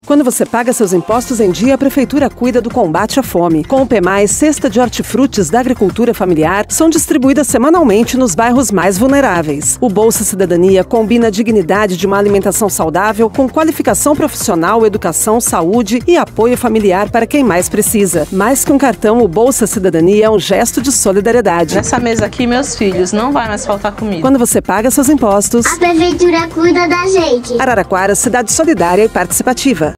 Quando você paga seus impostos em dia, a Prefeitura cuida do combate à fome. Com o PMAE, cesta de hortifrutis da agricultura familiar são distribuídas semanalmente nos bairros mais vulneráveis. O Bolsa Cidadania combina a dignidade de uma alimentação saudável com qualificação profissional, educação, saúde e apoio familiar para quem mais precisa. Mais que um cartão, o Bolsa Cidadania é um gesto de solidariedade. Nessa mesa aqui, meus filhos, não vai mais faltar comida. Quando você paga seus impostos, a Prefeitura cuida da gente. Araraquara, cidade solidária e participativa.